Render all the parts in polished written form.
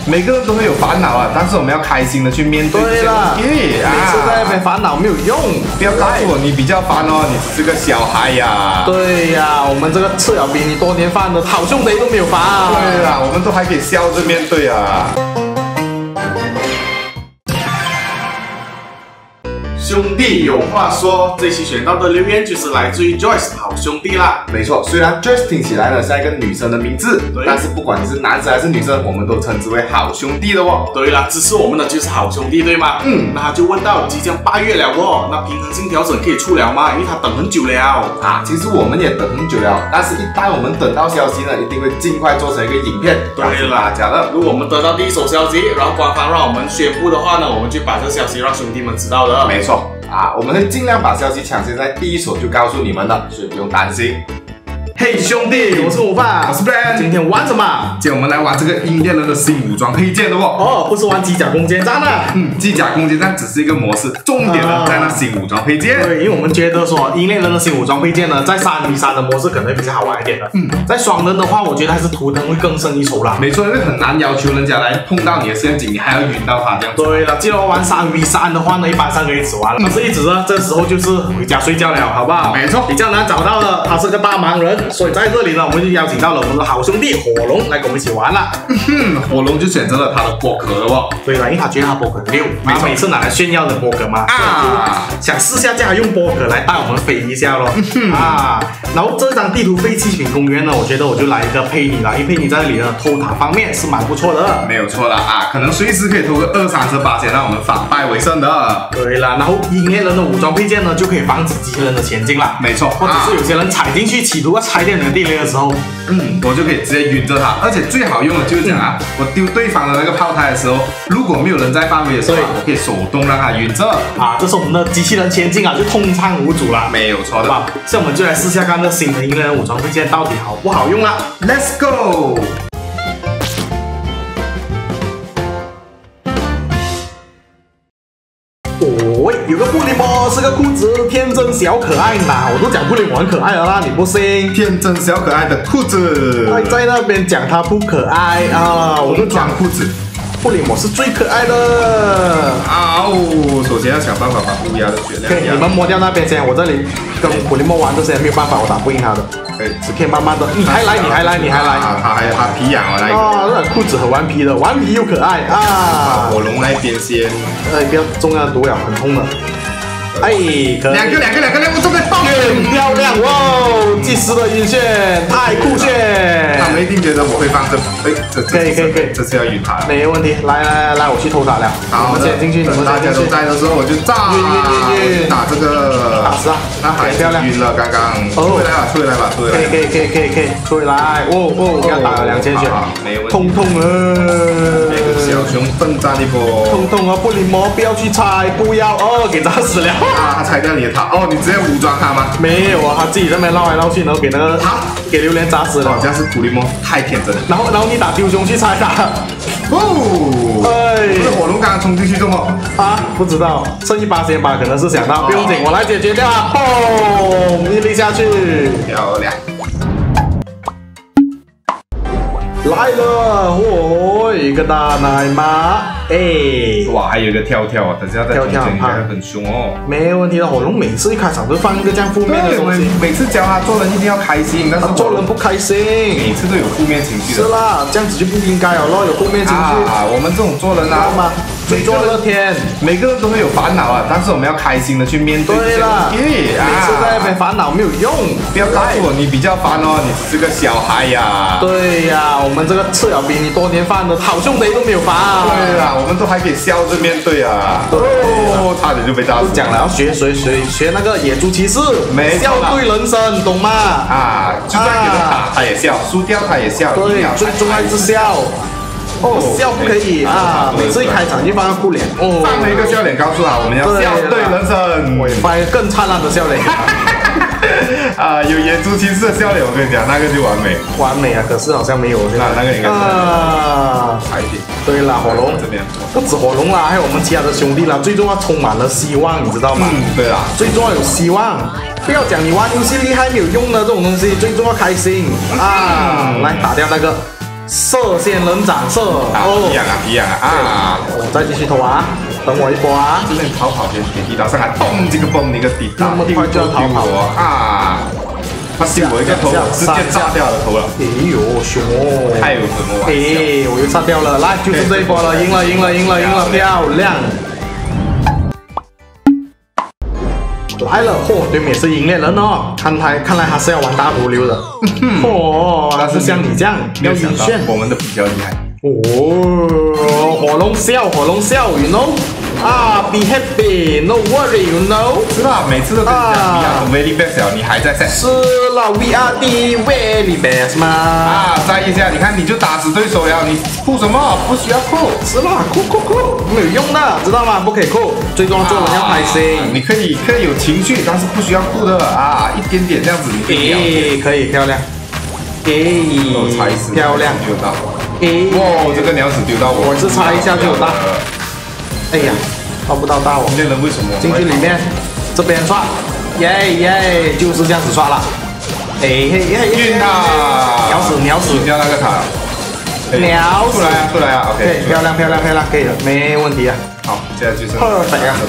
每个人都会有烦恼啊，但是我们要开心的去面对这些问题。 每次在那边烦恼没有用， 不要告诉我你比较烦哦，你只是个小孩呀。 对呀，我们这个吃了比你多年饭的好兄弟都没有烦。 对啦，我们都还可以笑着面对啊。 兄弟有话说，这期选到的留言就是来自于 Joyce 好兄弟啦。 没错，虽然 Joyce 听起来呢像一个女生的名字，但是不管你是男生还是女生，我们都称之为好兄弟的哦。 对啦，支持我们的就是好兄弟，对吗？那他就问到，即将8月了哦，那平衡性调整可以出了吗？因为他等很久了啊。其实我们也等很久了，但是一旦我们等到消息呢，一定会尽快做成一个影片， 对了， 大家的。 如果我们得到第一手消息，然后官方让我们宣布的话呢，我们就把这消息让兄弟们知道的。 没错。我们会尽量把消息抢先在第一手就告诉你们的，所以不用担心。 嘿兄弟，我是午饭， 我是 Ben， 今天玩什么？ 今天我们来玩这个英烈人的新武装配件的哦。 哦，不是玩机甲攻坚战啊。 机甲攻坚战只是一个模式，重点呢在那新武装配件。 对，因为我们觉得说英烈人的新武装配件呢，在3v3的模式可能会比较好玩一点的。在双人的话，我觉得还是图腾会更胜一筹啦。 没错，因为很难要求人家来碰到你的陷阱，你还要晕到他这样。 对了，既然玩3v3的话呢，一般上可以一直玩了。可是一直呢，这时候就是回家睡觉了，好不好？ 没错， 比较难找到的，他是个大忙人，所以在这里呢，我们就邀请到了我们的好兄弟火龙来跟我们一起玩了。 火龙就选择了他的波壳了哦。 对了，因为他觉得他波壳很溜，他每次拿来炫耀的波壳嘛，想试下叫他用波壳来带我们飞一下咯。然后这张地图废弃品公园呢，我觉得我就来一个佩妮啦，因为佩妮在这里呢偷塔方面是蛮不错的。 没有错啦可能随时可以偷个2-3%，让我们反败为胜的。 对啦，然后英烈人的武装配件呢，就可以防止机器人的前进啦。 没错， 或者是有些人踩进去企图要拆掉你的地雷的时候， 我就可以直接晕着他。而且最好用的就是讲我丢对方的那个炮台的时候，如果没有人在范围的时候，我可以手动让他晕着。 这是我们的机器人前进就通畅无阻啦。 没有错的。 所以我们就来试下看这新的英烈人武装配件到底好不好用啦。 Let's go！ 有个布里莫是个裤子，天真小可爱呐！我都讲布里莫很可爱了啦，你不信？ 天真小可爱的裤子， 在那边讲他不可爱我就讲裤子。 布里莫是最可爱的首先要想办法把乌鸦的血量。 你们摸掉那边先，我这里跟布里莫玩这些没有办法，我打不赢他的。只可以慢慢的。你还来。 他皮痒了那个。裤子很顽皮的，顽皮又可爱火龙那边先。 不要中要毒了，很痛的。可以。 两个，我中个爆！ 漂亮哇！计时的晕眩，太酷炫！ 他们一定觉得我会放这。 可以， 这次要晕他。 没问题，来，我去偷塔了。 好， 我们先进去，你们大家都在的时候，我就炸。晕！打这个。 打死啊！ 那还漂亮。晕了，刚刚。出回来吧。 可以，出回来。给他打了2000血， 没问题。 痛了。 小熊奋战一波。 痛布里莫不要去拆，不要给炸死了。 他拆掉你的塔你直接武装他吗？ 没有他自己在那边绕来绕去，然后给榴莲炸死了。 这样是普利莫太天真了。 然后你打丢熊去拆他。 这火龙刚刚冲进去做么？ 不知道，剩1%吧，可能是想到，不用紧，我来解决掉它。一粒下去， 漂亮。 来了，一个大奶妈， 哇，还有一个跳，等下在中间应该很凶哦。 没问题的，火龙每次一开场都放一个这样负面的东西。 每次教他做人一定要开心，但是做人不开心， 每次都有负面情绪的。 是啦，这样子就不应该了咯，有负面情绪我们这种做人最做乐天， 每个人都会有烦恼但是我们要开心的去面对这些问题。 每次在那边烦恼没有用， 不要告诉我你比较烦你只是个小孩呀。 对呀，我们这个吃了比你多年饭的好兄弟都没有烦。 对啦，我们都还可以笑着面对差点就被炸死。 讲了要学那个野猪骑士，笑对人生，懂吗？ 就算给他打他也笑，输掉他也笑。 对，最重要是笑。笑不可以每次一开场就放个酷脸放了一个笑脸，告诉他我们要笑对人生， 放一个更灿烂的笑脸。 有野猪骑士的笑脸，我跟你讲，那个就完美可是好像没有那个应该差一点。 对啦，火龙这边不止火龙啦，还有我们其他的兄弟啦，最重要充满了希望，你知道吗？ 对啦， 最重要有希望。不要讲你玩游戏厉害没有用的这种东西，最重要开心来打掉那个。 射线人斩射。 一样啊，一样啊。 我再继续投啊，等我一波啊。 这边逃跑给地道上来，咚这个嘣一个地道， 那么快就要逃跑啊！他丢我一个头，直接炸掉了头了。 哎呦，凶哦！ 太有什么玩笑？ 哎，我又炸掉了，来，就是这一波了，赢了，漂亮！来了，嚯，对面也是英烈人哦，看来他是要玩大毒瘤的。嚯，但是像你这样要晕眩， 我们的比较厉害。 哦，火龙笑 ，you know？ 啊 ，be happy, no worry, you know？ 是吧？每次都跟你讲 ，We are the very best， 你还在 set。 是了 ，We are the very best 嘛。 啊，再一下，你看你就打死对手了，你哭什么？不需要哭。 是啦，哭，没有用的，知道吗？不可以哭，最重要做人要开心。 你可以有情绪，但是不需要哭的啊，一点点这样子你可以。 可以漂亮。漂亮， 丢到。哇，这个鸟屎丢到我。 我是擦一下就有到。哎呀，抓不到哦！ 英烈人为什么进去里面？这边刷，耶，就是这样子刷了。 晕他！ 鸟死！ 掉那个塔。 鸟死！ 出来啊 ！OK， 漂亮，可以了，没问题啊。 好，现在就是 perfect啊！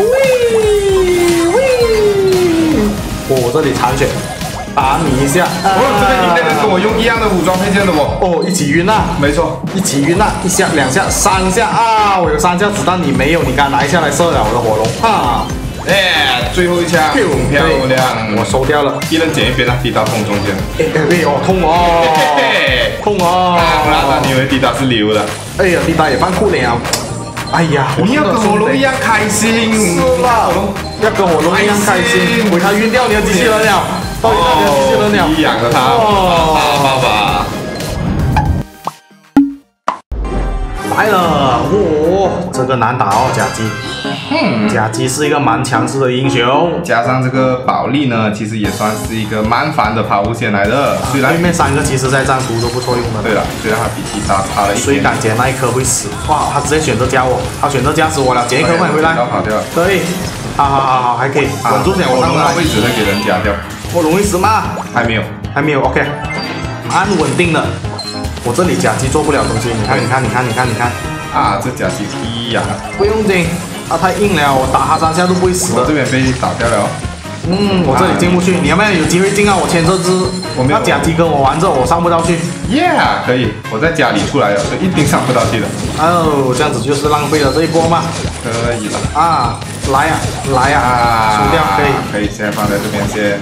我这里残血，打你一下。 这个英烈人跟我用一样的武装配件的一起晕了。 没错， 一起晕了，一下、两下、3下啊！我有3下子弹，你没有，你刚拿一下来射了我的火龙啊！ 最后一枪，漂亮！ 我收掉了， 一人捡一边啊，地道痛中间。 痛哦，痛哦！ 你以为地道是流的？ 哎呀，地道也放酷了。哎呀， 你要跟火龙一样开心， 是啦，要跟火龙一样开心，为他晕掉你的机器人了，到底那边机器人了， 你养着他，爸爸。 来了，这个难打哦，甲基。甲基是一个蛮强势的英雄， 加上这个保利呢，其实也算是一个蛮烦的跑路线来的。虽然对面3个其实在战图都不错用的。 对了，虽然他比其他差了一点。 谁敢捡那一颗会死？哇，他直接选择加我，他选择加死我了，捡一颗换回来。 跑掉了。 可以，好，还可以稳住点，我上来。 位置会给人加掉。 我容易死吗？ 还没有 ，OK， 蛮稳定的。我这里甲基做不了东西，你看。 啊，这甲基踢呀！ 不用紧，他太硬了，我打他3下都不会死的。 我这边被打掉了。 我这里进不去，你要不要有机会进啊？我牵这只，那甲基跟我玩着，我上不到去。 可以，我在家里出来了，所以一定上不到去的。 这样子就是浪费了这一波嘛。 可以了。 来呀，输掉可以，现在放在这边先。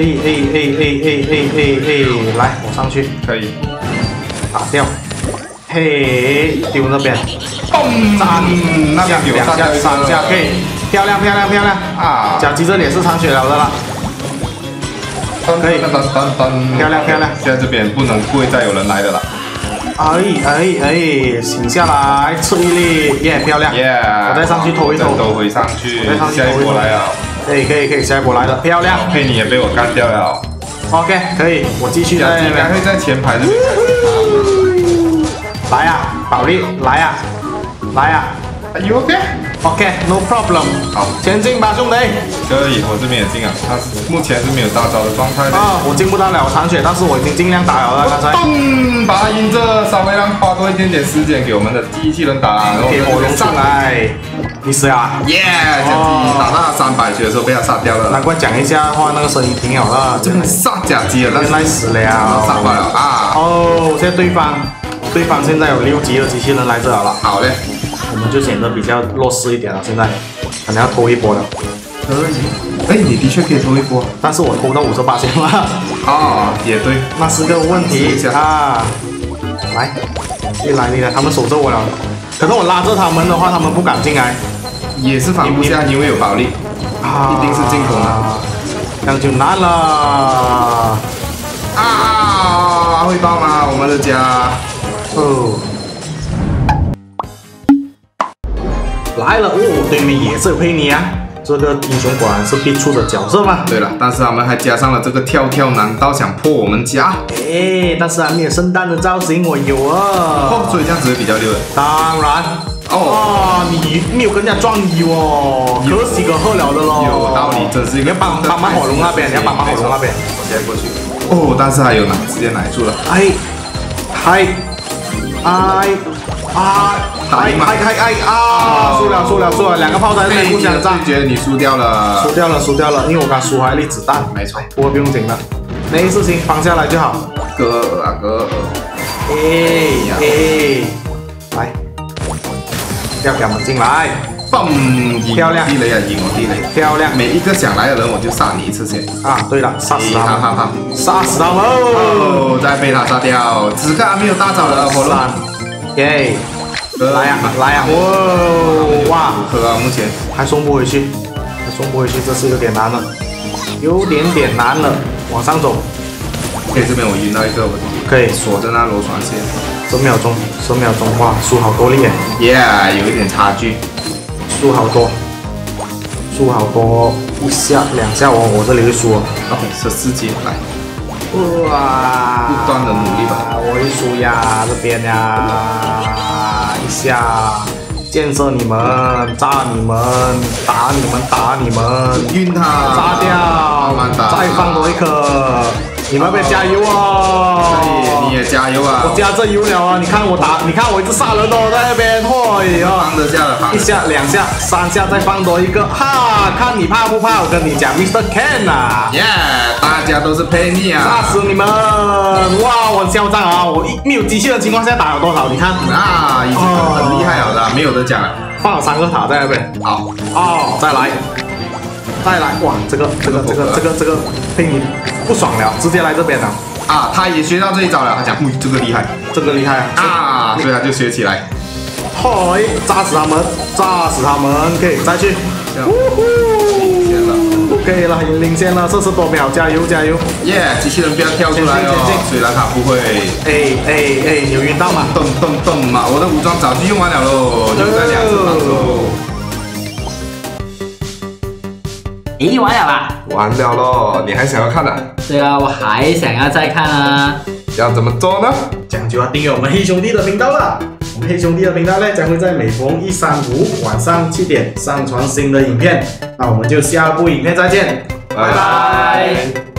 来，我上去。 可以。 打掉。丢那边。 炸你！那边有 2下、3下，可以。漂亮啊！甲基这里也是残血了的啦。可以。漂亮。 现在这边不能跪再有人来的了。 醒下来，吃一粒，漂亮。我再上去投一投。 都回上去。下一波来了。 可以，下一波来了，漂亮。 佩妮也被我干掉了。 OK， 可以，我继续在。 应该会在前排这边。 来呀，保利，来呀。 Are you okay? OK, no problem。 好， 前进吧，兄弟。 可以，我这边也进啊。他目前是没有大招的状态的。 我进不到了，我残血，但是我已经尽量打了。刚才。 把他赢着，稍微让花多一点点时间给我们的机器人打，然后给火龙上来。你死啊！ 甲基打到300血的时候被他杀掉了。 难怪讲一下话那个声音挺好的。 真的杀甲基了， 原来死了。 杀爆了啊！ 现在对方现在有6级的机器人来这了。 好嘞。 我们就显得比较弱势一点了，现在可能要偷一波了。 可以，你的确可以偷一波， 但是我偷到58%了。 也对， 那是个问题啊。来，你来，他们守着我了。可是我拉着他们的话，他们不敢进来。 也是防不下，因为有保利，一定是进攻了。 这样就难了。 会爆吗？我们的家。 来了对面也是有佩妮啊，这个英雄果然是必出的角色嘛。 对了，但是他们还加上了这个跳，难道想破我们家？ 但是还没有圣诞的造型，我有啊。 所以这样子会比较溜的。 当然。你没有跟人家撞衣可喜可贺了的咯。 有道理，真是一个。 你要帮忙火龙那边， 我现在过去。但是还有直接奶住了。 输了，两个炮台在互相炸， 觉得你输掉了， 输掉了，因为我刚输还一粒子弹， 没错， 不过不用紧的，没事情，放下来就好。 哥， 来，不要给他们进来，漂亮， 地雷啊，赢我地雷， 漂亮， 每一个想来的人我就杀你一次先。 啊，对了，杀死他们， 好， 杀死他们， 哦，再被他杀掉，只看没有大招了，火龙， 耶，来呀，哇， 可啊，目前还送不回去，这是有点难了，有点难了，往上走。 可以，这边我晕到一个，我可以锁着那螺旋线 ，10秒钟，哇，输好多力耶 ，yeah， 有一点差距， 输好多，一下2下我这里会输哦。 OK， 14级来， 哇， 不断的努力吧， 我会输呀，这边呀，一下建设你们，炸你们，打你们， 晕他， 炸掉， 慢慢打， 再放多一颗。你们别加油哦！ 你也加油啊！ 我加这油了啊！你看我一直杀人哦，在那边， 放得下了， 一下、2下、3下，再放多一个，哈！看你怕不怕？我跟你讲 ，Mr. Ken 啊！ 耶！大家都是陪你啊！ 杀死你们！哇，我很嚣张啊！我没有机器的情况下打了多少？你看啊，已经很厉害了啦，没有得讲了。 放了3个塔在那边。 好， 再来！哇，这个被你不爽了，直接来这边了。 啊，他也学到这一招了，他讲，这个厉害啊！所以他就学起来。 嘿，炸死他们，可以再去。可以了，领先了，40多秒，加油！ 耶，机器人不要跳出来哦，虽然他不会。 有晕到吗？ 动嘛，我的武装早就用完了喽，就在2次防守。 咦，完了吧？ 完了咯，你还想要看啊？ 对啊，我还想要再看啊。 要怎么做呢？ 这样就要订阅我们黑兄弟的频道了。我们黑兄弟的频道呢，将会在每逢1、3、5晚上7点上传新的影片。那我们就下部影片再见，拜拜。